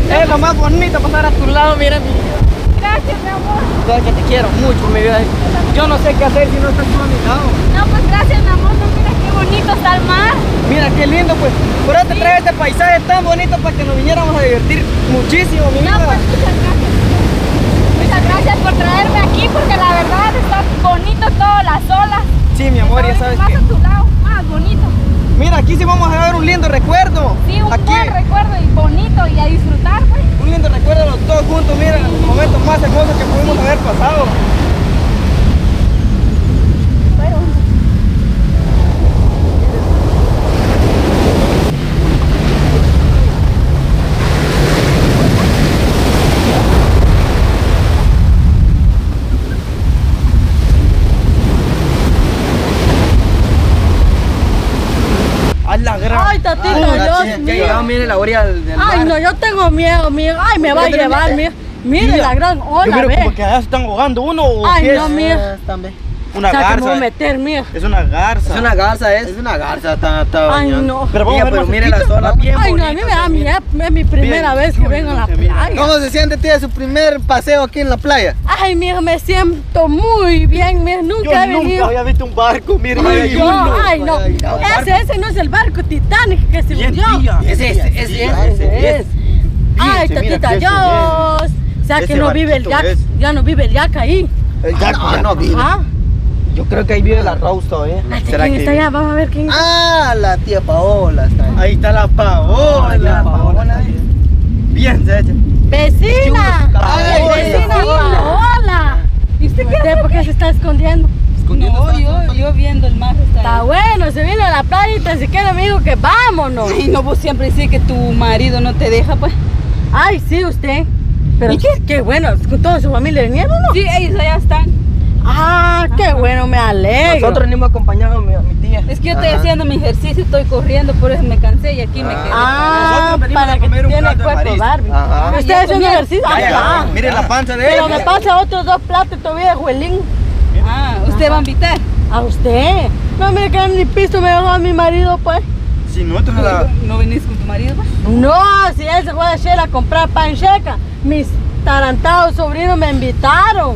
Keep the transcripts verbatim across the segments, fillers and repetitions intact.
Es lo más bonito pasar a tu lado, mira mi vida. Gracias, mi amor. Sabes que te quiero mucho, mi vida. Yo no sé qué hacer si no estás tú a mi lado. No, pues gracias, mi amor. No, mira qué bonito está el mar. Mira qué lindo, pues. Por eso te trae este paisaje tan bonito para que nos viniéramos a divertir muchísimo, mi vida. No, pues muchas gracias. Muchas gracias por traerme aquí porque la verdad está bonito todo, las olas. Sí, mi amor, ya sabes más que... a tu lado, más bonito. Mira, aquí sí vamos a ver un lindo recuerdo. Sí, un aquí, buen recuerdo y bonito y a disfrutar, pues. un lindo recuerdo los dos juntos, mira, los momentos más hermosos que pudimos haber pasado. Pero... A la gran... Ay, tatito, Ay, Dios ya, ya mío. llegamos, mire la orilla del, del Ay, mar. no, yo tengo miedo, mía. Ay, me va a Mira, llevar, mira, mía. Mire mira, la gran Yo ola, miro como ve. que allá se están ahogando uno o Ay, qué no, es. mía. Una O sea, que me garza. voy a eh. meter, mía. Es una garza. Es una garza, es. Es una garza, está, está Ay, bañando. no. Pero vamos Tía, a ver pero más mire las cerquita. olas bien Ay, no, a mí bonitas. me da miedo. Es mi primera Bien, vez que vengo a la se mira. playa. ¿Cómo se siente, tía, su primer paseo aquí en la playa? Ay, mija, me siento muy bien, mija. Nunca Yo he nunca venido. había visto un barco, mire, Ay, hay no, uno. ay, no. Ay, no, Ese, ese no es el barco Titanic que se Bien, hundió. tía. Ese, ese, ese, Tía, ese es. Ay, Fíjense, mira, tatita, que ese Dios. O sea que ese no vive el barquito Jack. es. Ya no vive el Jack ahí. El Jack, no, ya. no vive. Ah, Yo creo que ahí vive la Rose todavía. ay, ¿Será ¿quién que está vive? allá? Vamos a ver quién está. Ah, la tía Paola está ahí. Ahí está la Paola. Ay, la Paola. Bien, se echa. ¡Vecina! Ay, ¡Ay, vecina! vecina. ¡Hola! ¿Y usted qué ¿Usted por qué se está escondiendo? No, yo, yo viendo el mar. Está bueno, se vino a la playa y tan siquiera me dijo que vámonos. Ay, no, vos siempre decís que tu marido no te deja, pues. Ay, sí, usted. Pero ¿Y qué? qué bueno, ¿con toda su familia vinieron o no? Sí, ellos allá están. Ah, qué bueno, me alegro. Nosotros venimos acompañados a mi, a mi tía. Es que yo estoy Ajá. haciendo mi ejercicio, estoy corriendo, por eso me cansé y aquí me quedé. Ah, Nosotros venimos para a que comer un tiene plato de cuerpo marisco. Barbie. Ajá. ¿Usted Ya haciendo comí. ejercicio? Ya, Ay, ya. ah. Mire la panza de Pero él. me pasa otros dos platos todavía de Juelín. Ah, ¿usted va a invitar? ¿A usted? No, mire que ni pisto me dejó a mi marido, pues. Si nosotros no la... ¿No venís con tu marido, pues? No, si él se fue a Shela a comprar pan checa, mis tarantados sobrinos me invitaron.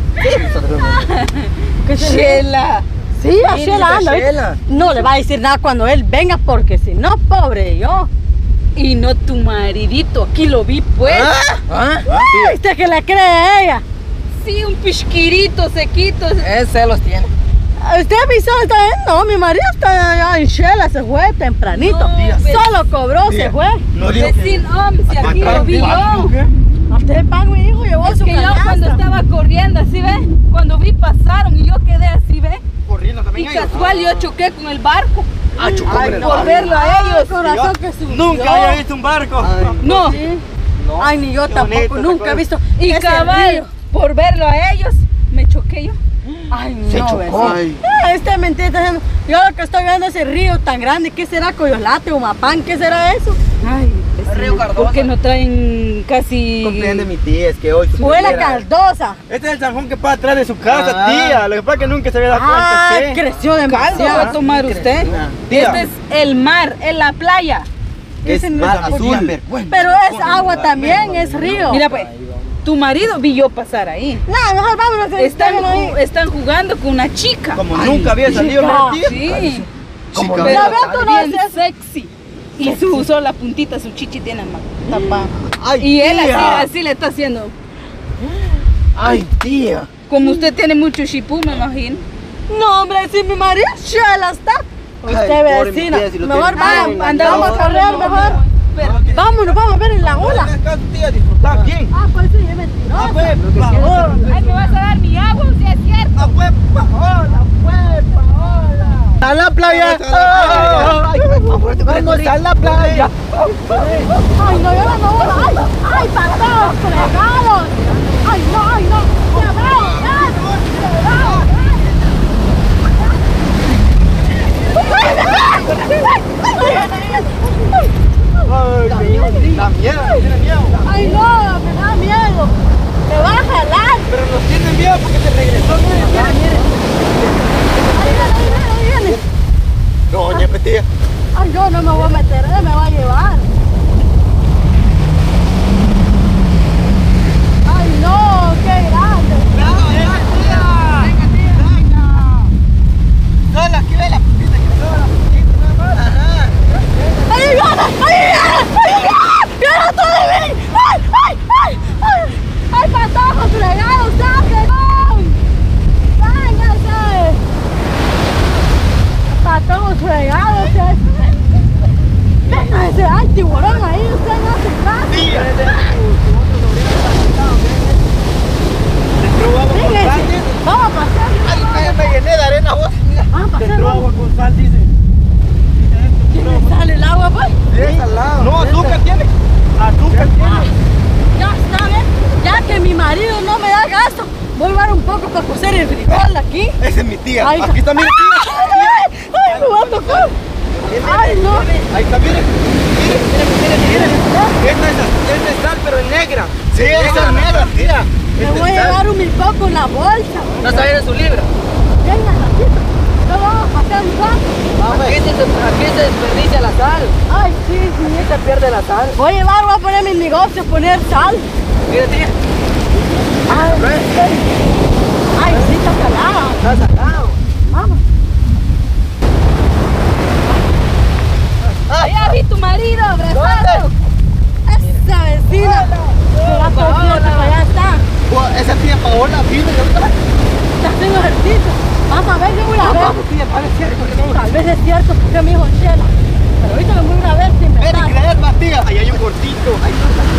¿Qué se Chela. Sí, a Sí, Shela dice anda. ¿viste? Shela. No le va a decir nada cuando él venga, porque si no, pobre yo. Y no tu maridito, aquí lo vi, pues. ¿Ah? Ay, ¿usted qué le cree a ella? Sí, un pisquirito sequito. Ese los tiene. ¿Usted avisó? ¿Está bien? No, mi marido está allá en Shela, se fue tempranito. No, pues. Solo cobró, se fue. No digo que... Vecino, hombre, si aquí lo vi yo. A usted el pan, mi hijo, llevó Es su que yo canasta. cuando estaba corriendo, así ve, cuando vi pasaron y yo quedé así, ve. Corriendo Y también ellos. casual yo choqué con el barco. Ah, chocó Ay, con el no, por barco. verlo a Ay, ellos. corazón que subió. Nunca había visto un barco. No, Sí. Ay, ni yo Qué tampoco, bonito, nunca he ¿te visto. y ese cabal, río. por verlo a ellos, me choqué yo. Ay, Se no, chocó. vecino. Ay. Ah, este mentira está diciendo, yo lo que estoy viendo ese río tan grande, ¿qué será? Coyolate, Humapán, ¿qué será eso? Ay, El río Cardosa. ¿por qué no traen casi... Comprende mi tía, es que hoy... su Fue la primera- Cardosa. Este es el zanjón que pasa atrás de su casa, Ah. tía. Lo que pasa es que nunca se había dado Ah, cuenta. ¿sí? creció Caldo va a demasiado. tomar usted. Ah. Tía. Este es el mar, en la playa. Que es Ese no mar es azul. Pero es agua también, es río. Mira pues, tu marido vi yo pasar ahí. No, mejor vámonos. Están, déjenlo ahí. ju- están jugando con una chica. Como nunca había salido, chica. ¿verdad, tía? Sí, Chica. pero Ya veo, tú no bien haces- sexy. Y su usó la puntita, su chichi tiene ma- tapada. Ay, Y él así, tía. así le está haciendo. Ay, tía. Como usted tiene mucho chipú, me imagino. No, hombre, si mi marido Shela está. Ay, Usted pobre mi vecina. tía, si lo Mejor tiene vamos, bien andamos a engañado. correr mejor. Pero, Vámonos, vamos a ver en la ola. Acá, tía, disfrutar bien. Ah, pues sí, es mentiroso. Ah, pues, Paola. ay, me vas a dar mi agua, si es cierto. Ah, pues, Paola, pues, Paola. ¡A la playa! Ay, ¡Vamos a la playa! Ay, no, yo no voy. Ay, ay, para todos fregados. Ay, no, ay, no. Quebrado, quebrado. Ay, da miedo, tiene miedo. Ay, no, me da miedo. Me va a jalar. Pero nos tiene miedo porque se regresó. Mire, mire, mire. Ahí viene, ahí viene, ahí viene. No, ñepe, tía. Ay, yo no me voy a meter, él me va a llevar. para cocer el frijol aquí. Esa es mi tía. Ay, Aquí está mi tía. Ay, ay, me va a tocar. Ay, no. Ahí está, miren. Miren, miren, miren, miren. Esta es, esta es sal, pero es negra. Sí, esa es negra, tía. Me Esta voy a es sal. llevar un milpoco en la bolsa. No está bien en su libro. Venga, ratito. No vamos a pasar un rato. Aquí se, aquí se desperdicia la sal. Ay, sí, sí. Se pierde la sal. Voy a llevar, voy a poner mis negocios, poner sal. Mira, tía. Ay, ay, sí, está calada. Está sacado. Vamos. Allá vi tu marido abrazado. Esa vecina. Se va todo el tiempo, allá está. Oh, esa tía Paola vive de otra. Está haciendo ejercicio. Vamos a ver, yo voy a ver. Vamos, tía, tal vez es cierto. Tal vez es cierto que me dijo Chela. Pero ahorita lo voy a ver sin Ven verdad. y creer más, tía. Ahí hay un gordito. Ahí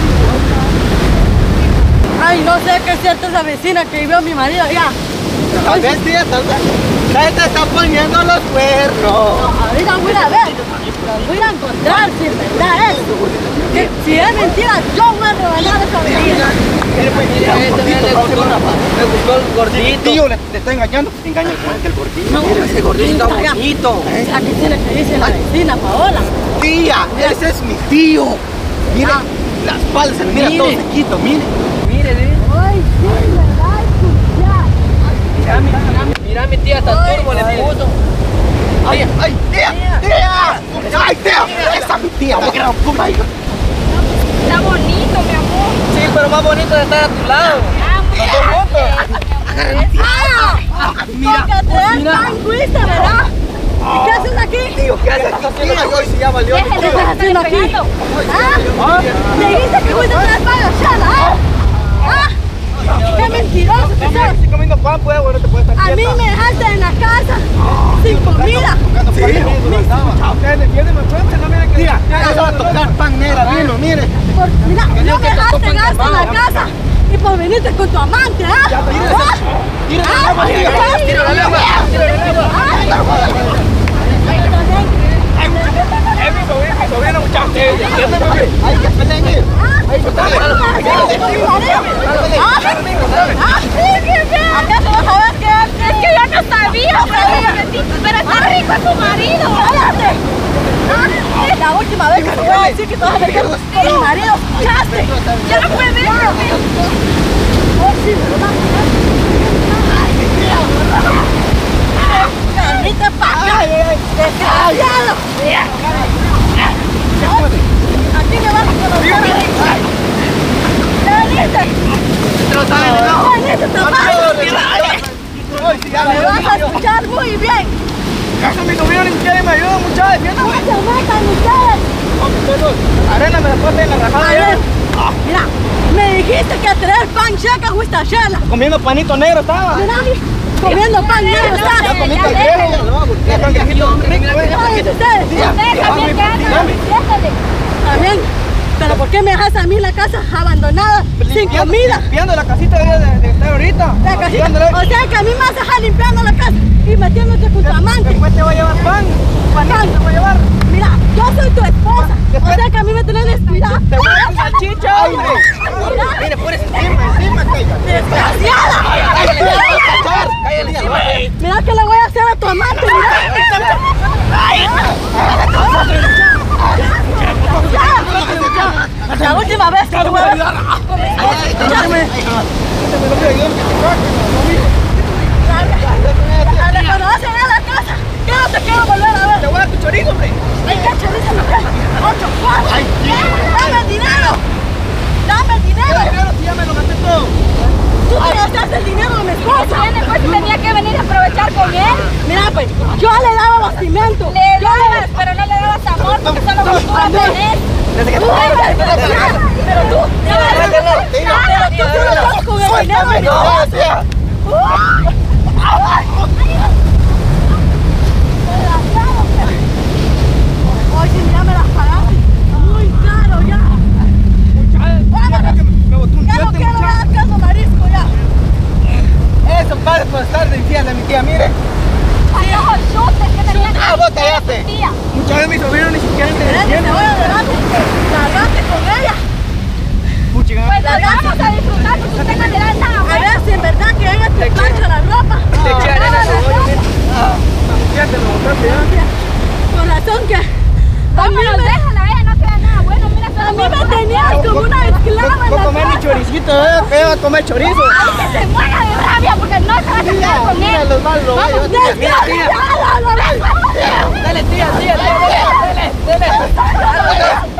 Ay, no sé qué es cierto esa vecina que vio a mi marido allá. tal vez, tía, tal vez. La te está poniendo los cuernos. Ahorita voy a ver. Los voy a encontrar si es verdad es. Que si es mentira, yo voy a rebanar a esa vecina. Mire, pues, tía, un Este gordito, le no se gustó, van a parar. le gustó el gordito. Tío, le, le está engañando. Te engaña con el gordito. No, Mire, ese gordito. Está Allá. bonito. ¿A qué tiene que dice la vecina, Paola? Tía, ese es mi tío. Mire, Ah. las palzas, mira Mire. todo sequito, mire. Mire, mire. Ay, sí, ¿verdad? Escuchar. Mira, mira, mira, mi tía, hasta Ay, turbo le ay. puso. Ay, ay, tía, tía. Ay, tía, esa es mi tía. Voy a quedar con my God. Está bonito, mi amor. Sí, pero más bonito de estar a tu lado. Los dos juntos. ¡Ah! Porque te dan pan cuista, ¿verdad? ¿Y qué haces aquí? Tío, ¿qué haces aquí? Tía, hoy se llama León. Déjale, ¿Qué estás déjale, haciendo aquí? pegando. ¿Ah? ¿Me dijiste que fuiste a traer pan a Chala? ¿Ah? ¿Ah? ¡Qué mentiroso que sos! Estoy comiendo pan, pues, bueno, te puedes estar A mí quieta. me dejaste en la casa sin comida. Tocando pan negro, estaba. Ustedes defiéndeme, pues, no miren que... Tía, ya va a tocar pan negra, vino, mire. Por- mira, no me dejaste gasto en la casa y por venirte con tu amante, ¿ah? Ya, mire, ¿Ah? mire, ¿Ah? mire, mire, ¿Ah? Tiro la lengua, tiro la lengua. Es mi sobrino, mi sobrino, muchachos. Ay, que peleen ir. ¿Acaso vas a ver qué haces? Es que yo no sabía, pero está rico su marido. ¡Cállate! Ah, la última vez que te voy a decir que te vas a meter con mi marido, ¡chaste! Ya no puede ver. Oh, sí, ¿verdad? ¡Carnita para acá! ¡Desgraciado! Aquí me vas a conocer. ¿Qué veniste? No sabe, no. ¿Qué veniste, papá? Me vas a escuchar muy bien. ¿Acaso mi sobrino ni siquiera me ayuda, muchachos? Defiéndame. ¿Cómo se matan ustedes? Arena me después de la A rajada ya. ver, mira, me dijiste que a traer pan checa fuiste a Shela. Comiendo panito negro estaba. Mira, comiendo pan negro, Ya ¿estás? comiste el ya, viejo. ya. Ya lo va a voltear. Ya cangrejito rico, eh. Ay, ustedes, Usted también que anda, déjale. también. Pero ¿por qué me dejas a mí la casa abandonada, sin Limpiando- comida? Limpiando la casita de, de, de usted ahorita. La casita. Vaciándole. O sea que a mí me vas a dejar limpiando la casa y metiéndote con tu amante. Después te va a llevar pan. Panito te va a llevar. Mira, yo soy tu esposa. O sea que a mí me tenés descuidada. Te voy a dar salchicha, hombre. Mira, Mire, pones encima, encima, cállate. desgraciada. Cállale encima. Mira que le voy a hacer a tu amante. Mira. La última vez que te voy a ver. A reconocen a la casa. Que no te quiero volver a ver. Te voy a dar tu chorizo, hombre. Ay, qué chorizo me queda. Ocho cuatro. Dame el dinero. Dame el ¿Qué dinero. dinero si ya me lo gasté todo? Tú te gastaste el dinero de mi esposa. Tiene, pues tenía que venir a aprovechar con él. Mira, pues, yo le daba los cimentos. Le Yo dabas, pero no le dabas amor porque solo costura con él. Desde que Tú eres desgraciada. Pero tú, tú eres desgraciada. Pero tú sí lo estás con el dinero de mi esposa. tía. Oye, ya me las pagaste. Muy caro ya. Vámonos. Me botó un Ya no diente, quiero muchacho. dar caso marisco ya. Eso, padre, por estar de infiel de mi tía, mire. Ay, ojo, chutes que tenía que Ah, vos cállate. tía. Muchas veces mi sobrino ni siquiera te Espérate, te defiende. voy a adelante. Largate con ella. Puchiga. Pues nos vamos a disfrutar porque usted no le da nada. A ver si en verdad que ella te plancha se lo botaste ya. Con razón que... A mí Vámonos, me, déjala, ella no queda nada bueno, mira. a mí me tenías como una esclava en Voy a la comer mi casa. choricito, eh. Voy a comer chorizo. Ay, que se muera de rabia porque no se va a quedar con Mira él. los malos, Vamos, mira, mira, mira. Dale, tía, tía, tía, dale, dale, dale.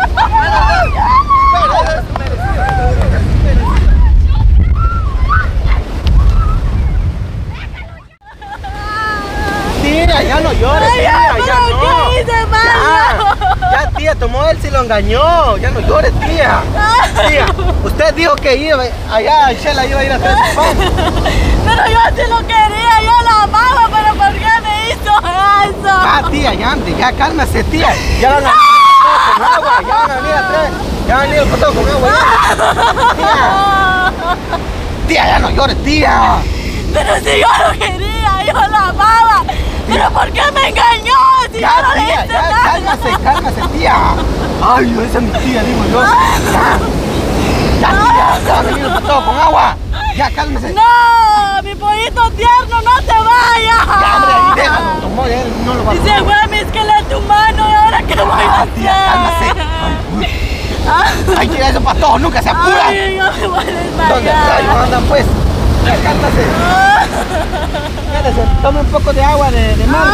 Tía, ya no llores, Ay, tía, pero ya no. ¿qué hice malo? Ya, ya, tía, tomó él si lo engañó. Ya no llores, tía. Tía, usted dijo que iba allá, Shela iba a ir a hacer su pan. Pero yo sí lo quería, yo la amaba, pero ¿por qué me hizo eso? Ah, tía, ya, ande, ya, cálmese, tía. Ya van a venir con agua, ya van a venir a traer. Ya van a venir el potón con agua, ya. Tía, tía, ya no llores, tía. Pero si yo lo quería, yo la amaba. ¿Pero por qué me engañó? Si Ya, yo no le tía, hice ya, nada. cálmase, cálmase, tía. Ay, esa es mi tía, digo yo. Ya, ya, tía, ya va a venir el potón con agua. Ya, cálmese. No, mi pollito tierno, no te vayas. Ya, hombre, ahí déjalo, tomó, él no lo va a Y se tomar. fue mi esqueleto humano, ¿y ahora qué voy a Ah, hacer? tía, cálmase. Ay, tía, eso para todos, nunca se apura. Ay, yo me voy a desmayar. ¿Dónde rayos andan, pues? Ya, cálmase. Quédese, tome un poco de agua de, de mar.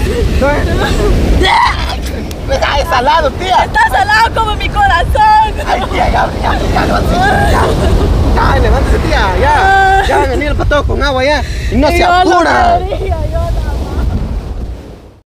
Deja de salado, tía. Está salado como mi corazón. Ay, tía, ya, ya, ya, levántese, ya. Ya, levántese, tía, ya. Ya va a venir el pato con agua ya. Y no Y se yo lo apura. quería,